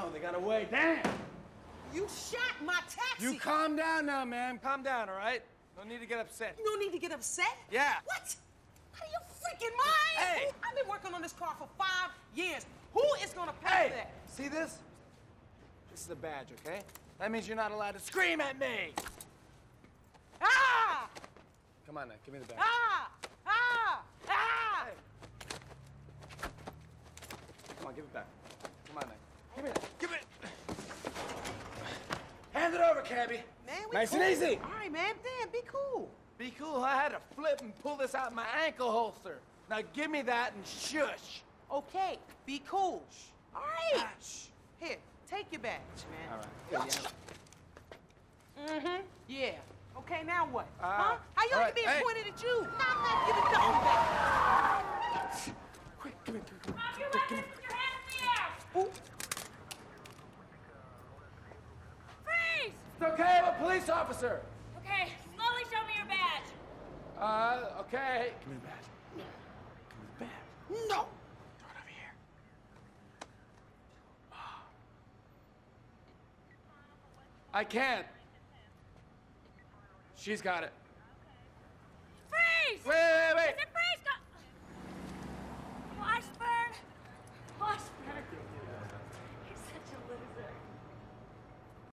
they got away. Damn! You shot my taxi! You calm down now, ma'am. Calm down, all right? No need to get upset. You don't need to get upset? Yeah. What? Out of your freaking mind? Hey! I've been working on this car for 5 years. Who is gonna pay for that? See this? This is a badge, okay? That means you're not allowed to scream at me! Ah! Come on now, give me the badge. Ah! Ah! Ah! Hey. Come on, give it back. Come on now. Give me that. Give it! Hand it over, cabbie. Man, nice cool. and easy. All right, man. Damn, be cool. Be cool. I had to flip and pull this out of my ankle holster. Now give me that and shush. Okay, be cool. All right. Ah, shh. Here, take your badge, man. All right. Mm-hmm. Yeah. Okay, now what? Huh? How you all like right, being hey. pointed at you? Nah, give it nothing back. Quick, give it to me. Drop your weapons with your hands in the air! Ooh. Freeze! It's okay, I'm a police officer. Okay, slowly show me your badge. Okay. Give me the badge. Give me the badge. No. Throw it over here. I can't. She's got it.